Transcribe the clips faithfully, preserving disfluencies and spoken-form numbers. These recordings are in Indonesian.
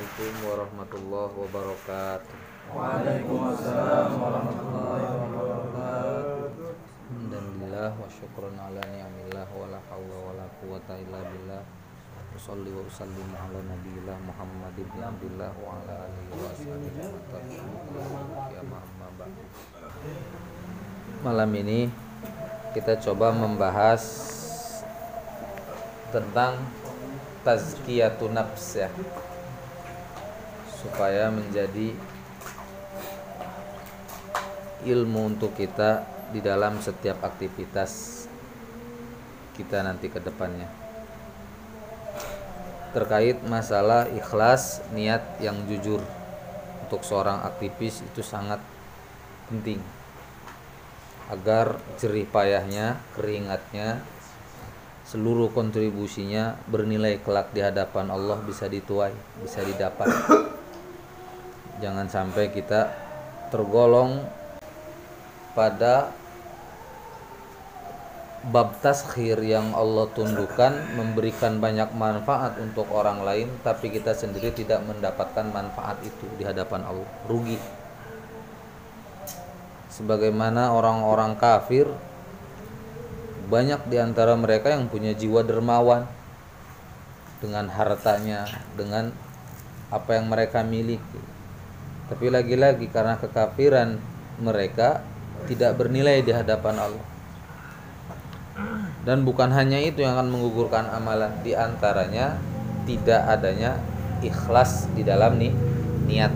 Assalamualaikum warahmatullahi wabarakatuh. Waalaikumsalam warahmatullahi wabarakatuh. Alhamdulillah wa syukran ala ni'amillah wa la hawla wa la quwata illa billah. Wassalli wa usallimu ala nabiyillah Muhammad ibn Abdillah wa ala alihi wa sahbihi wa tabi'in. Malam ini kita coba membahas tentang tazkiyatun nafs ya, supaya menjadi ilmu untuk kita di dalam setiap aktivitas kita nanti ke depannya. Terkait masalah ikhlas, niat yang jujur untuk seorang aktivis itu sangat penting agar jerih payahnya, keringatnya, seluruh kontribusinya bernilai kelak di hadapan Allah, bisa dituai, bisa didapat. Jangan sampai kita tergolong pada bab taskhir yang Allah tundukkan, memberikan banyak manfaat untuk orang lain, tapi kita sendiri tidak mendapatkan manfaat itu di hadapan Allah, rugi. Sebagaimana orang-orang kafir, banyak di antara mereka yang punya jiwa dermawan dengan hartanya, dengan apa yang mereka miliki. Tapi lagi-lagi karena kekafiran mereka tidak bernilai di hadapan Allah. Dan bukan hanya itu yang akan menggugurkan amalan, di antaranya tidak adanya ikhlas di dalam nih niat.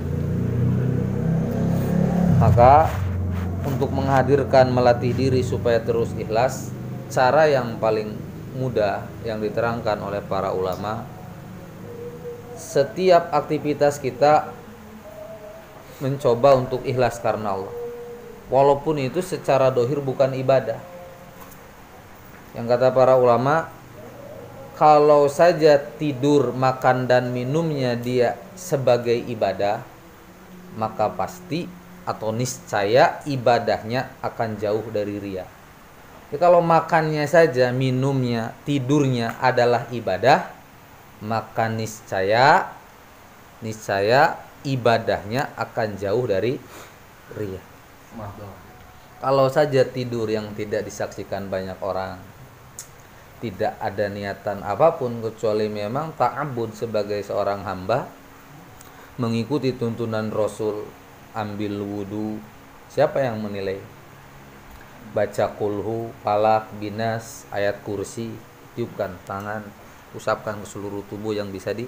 Maka untuk menghadirkan, melatih diri supaya terus ikhlas, cara yang paling mudah yang diterangkan oleh para ulama, setiap aktivitas kita mencoba untuk ikhlas karena Allah, walaupun itu secara dohir bukan ibadah. Yang kata para ulama, kalau saja tidur, makan dan minumnya dia sebagai ibadah, maka pasti atau niscaya ibadahnya akan jauh dari riya. Jadi kalau makannya saja, minumnya, tidurnya adalah ibadah, maka niscaya niscaya ibadahnya akan jauh dari riya. Kalau saja tidur yang tidak disaksikan banyak orang, tidak ada niatan apapun kecuali memang ta'abbud sebagai seorang hamba, mengikuti tuntunan Rasul, ambil wudu, siapa yang menilai? Baca kulhu, falak, binas, ayat kursi, tiupkan tangan, usapkan ke seluruh tubuh yang bisa di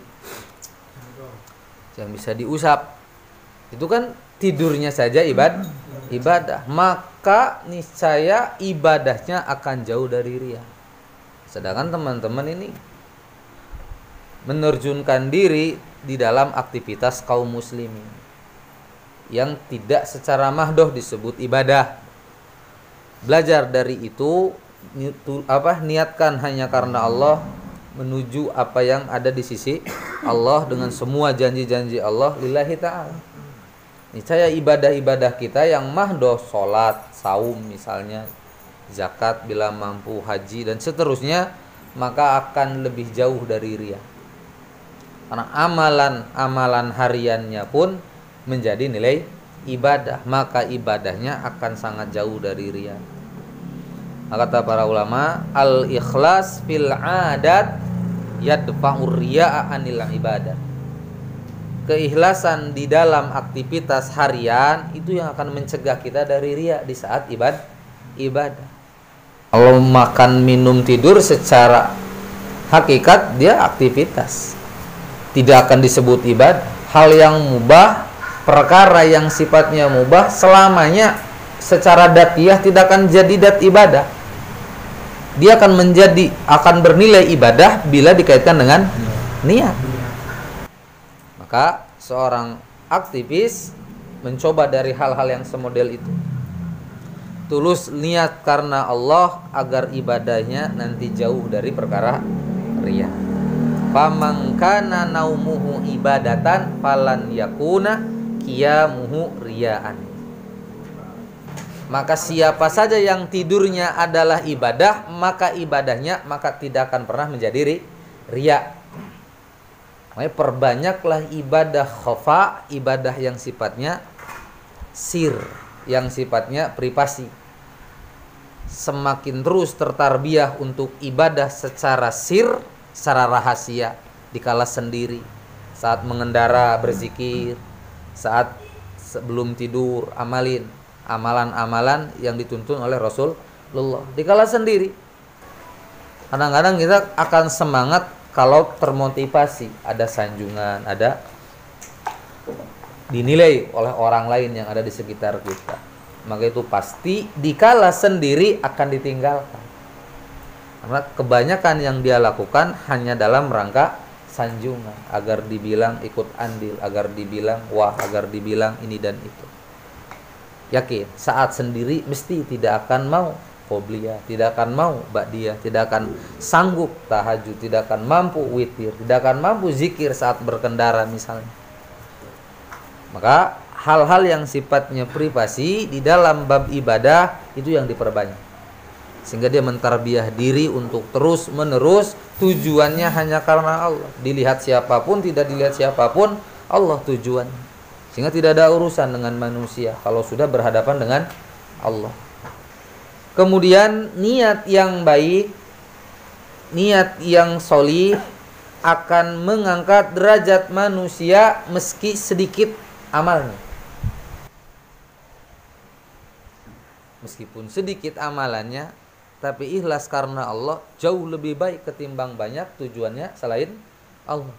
yang bisa diusap. Itu kan tidurnya saja ibad, ibadah. Maka niscaya ibadahnya akan jauh dari riya. Sedangkan teman-teman ini menerjunkan diri di dalam aktivitas kaum muslimin yang tidak secara mahdoh disebut ibadah. Belajar dari itu, apa niatkan hanya karena Allah, menuju apa yang ada di sisi Allah dengan semua janji-janji Allah lillahi ta'ala. Niscaya ibadah-ibadah kita yang mahdoh, sholat, saum misalnya, zakat bila mampu, haji dan seterusnya, maka akan lebih jauh dari riya. Karena amalan-amalan hariannya pun menjadi nilai ibadah, maka ibadahnya akan sangat jauh dari riya. Kata para ulama, al-ikhlas fil adat yadfa'ur riya'a anil ibadah. Keikhlasan di dalam aktivitas harian itu yang akan mencegah kita dari riya di saat ibad ibadah. Kalau makan, minum, tidur secara hakikat dia aktivitas, tidak akan disebut ibadah. Hal yang mubah, perkara yang sifatnya mubah selamanya secara datiah tidak akan jadi dat ibadah. Dia akan menjadi, akan bernilai ibadah bila dikaitkan dengan niat. Maka seorang aktivis mencoba dari hal-hal yang semodel itu. Tulus niat karena Allah agar ibadahnya nanti jauh dari perkara riya. Faman kana naumuhu ibadatan falan yakuna qiyamuhu riyaan. Maka siapa saja yang tidurnya adalah ibadah, maka ibadahnya maka tidak akan pernah menjadi riya. Makanya perbanyaklah ibadah khafa, ibadah yang sifatnya sir, yang sifatnya privasi. Semakin terus tertarbiyah untuk ibadah secara sir, secara rahasia, dikala sendiri, saat mengendara berzikir, saat sebelum tidur amalin amalan-amalan yang dituntun oleh Rasulullah. Dikala sendiri, kadang-kadang kita akan semangat kalau termotivasi, ada sanjungan, ada dinilai oleh orang lain yang ada di sekitar kita. Maka itu pasti dikala sendiri akan ditinggalkan. Karena kebanyakan yang dia lakukan hanya dalam rangka sanjungan, agar dibilang ikut andil, agar dibilang wah, agar dibilang ini dan itu. Yakin, saat sendiri mesti tidak akan mau qobliyah, tidak akan mau ba'diyah, tidak akan sanggup tahajud, tidak akan mampu witir, tidak akan mampu zikir saat berkendara misalnya. Maka hal-hal yang sifatnya privasi di dalam bab ibadah itu yang diperbanyak, sehingga dia mentarbiyah diri untuk terus menerus tujuannya hanya karena Allah. Dilihat siapapun, tidak dilihat siapapun, Allah tujuannya. Sehingga tidak ada urusan dengan manusia kalau sudah berhadapan dengan Allah. Kemudian niat yang baik, niat yang solih akan mengangkat derajat manusia meski sedikit amalnya. Meskipun sedikit amalannya, tapi ikhlas karena Allah jauh lebih baik ketimbang banyak tujuannya selain Allah.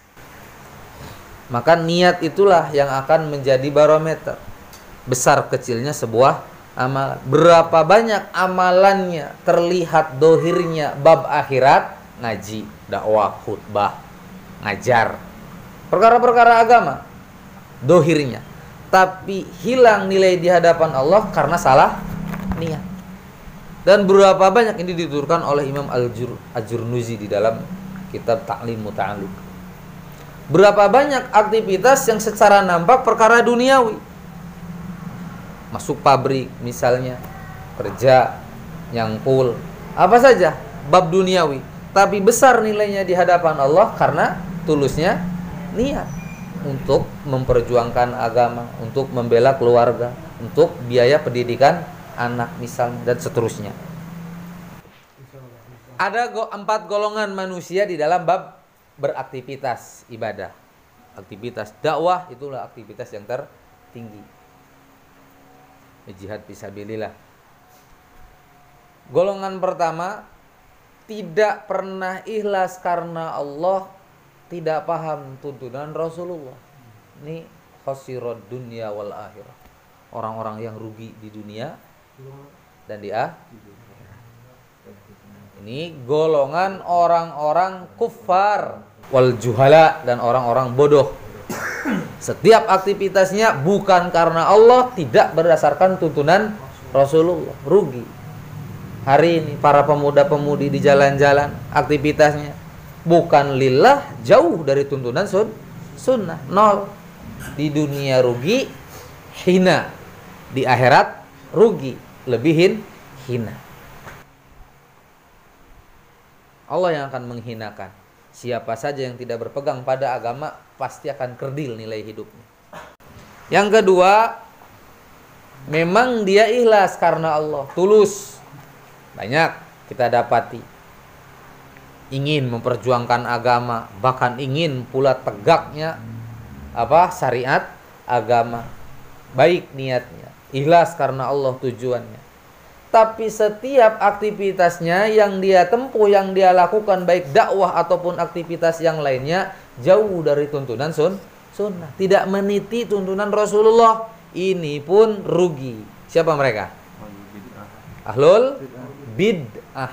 Maka niat itulah yang akan menjadi barometer besar kecilnya sebuah amalan. Berapa banyak amalannya terlihat dohirnya bab akhirat, ngaji, dakwah, khutbah, ngajar, perkara-perkara agama, dohirnya, tapi hilang nilai di hadapan Allah karena salah niat. Dan berapa banyak ini dituturkan oleh Imam Al-Jurnuzi di dalam kitab Ta'lim Muta'alliq. Berapa banyak aktivitas yang secara nampak perkara duniawi, masuk pabrik misalnya, kerja, nyangkul, apa saja bab duniawi, tapi besar nilainya di hadapan Allah karena tulusnya niat untuk memperjuangkan agama, untuk membela keluarga, untuk biaya pendidikan anak misalnya, dan seterusnya. Ada go, empat golongan manusia di dalam bab beraktivitas ibadah. Aktivitas dakwah itulah aktivitas yang tertinggi. Jihad fisabilillah. Golongan pertama, tidak pernah ikhlas karena Allah, tidak paham tuntunan Rasulullah. Ini khosirod dunya wal akhirah. Orang-orang yang rugi di dunia dan di akhirat. Ini golongan orang-orang kufar wal juhala dan orang-orang bodoh. Setiap aktivitasnya bukan karena Allah, tidak berdasarkan tuntunan Rasulullah, rugi. Hari ini para pemuda-pemudi di jalan-jalan, aktivitasnya bukan lillah, jauh dari tuntunan sun, sunnah, nol. Di dunia rugi, hina. Di akhirat rugi, lebihin hina. Allah yang akan menghinakan. Siapa saja yang tidak berpegang pada agama pasti akan kerdil nilai hidupnya. Yang kedua, memang dia ikhlas karena Allah, tulus. Banyak kita dapati ingin memperjuangkan agama, bahkan ingin pula tegaknya apa syariat agama. Baik niatnya, ikhlas karena Allah tujuannya. Tapi setiap aktivitasnya yang dia tempuh, yang dia lakukan, baik dakwah ataupun aktivitas yang lainnya, jauh dari tuntunan sun, sunnah. Tidak meniti tuntunan Rasulullah. Ini pun rugi. Siapa mereka? Ahlul bid'ah.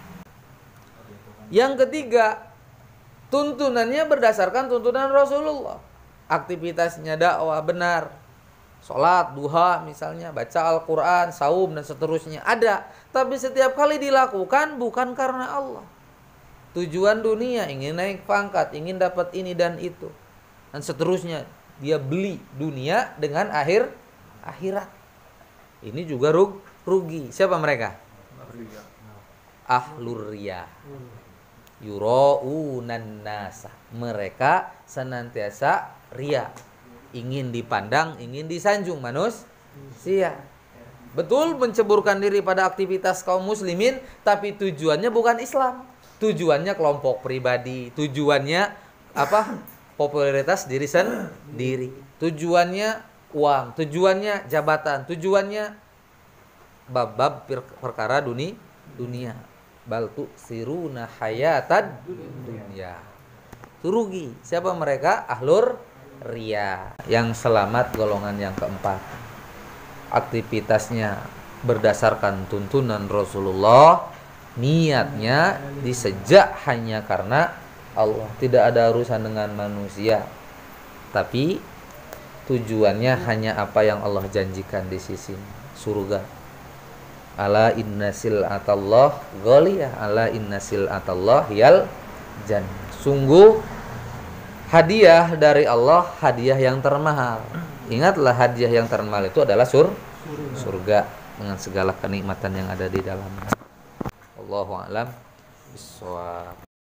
Yang ketiga, tuntunannya berdasarkan tuntunan Rasulullah. Aktivitasnya dakwah benar, sholat, duha misalnya, baca Al-Quran, saum dan seterusnya ada. Tapi setiap kali dilakukan bukan karena Allah. Tujuan dunia, ingin naik pangkat, ingin dapat ini dan itu, dan seterusnya. Dia beli dunia dengan akhir akhirat. Ini juga rugi. Siapa mereka? Ahlur riyah. yuraunan nasa, mereka senantiasa ria, ingin dipandang, ingin disanjung manusia. Betul menceburkan diri pada aktivitas kaum muslimin, tapi tujuannya bukan Islam. Tujuannya kelompok pribadi, tujuannya apa? Popularitas diri sendiri. Tujuannya uang, tujuannya jabatan, tujuannya bab-bab perkara dunia, dunia. Bal tu siruna hayatad dunia. Itu rugi. Siapa mereka? Ahlur ria. Yang selamat golongan yang keempat. Aktivitasnya berdasarkan tuntunan Rasulullah, niatnya disejak hanya karena Allah, tidak ada urusan dengan manusia, tapi tujuannya hanya apa yang Allah janjikan di sisi surga. Ala inna sil'atallah ghaliyah, ala inna sil'atallah yal jannah. Sungguh hadiah dari Allah, hadiah yang termahal. Ingatlah, hadiah yang termahal itu adalah sur surga dengan segala kenikmatan yang ada di dalamnya. Allahu a'lam bishawab.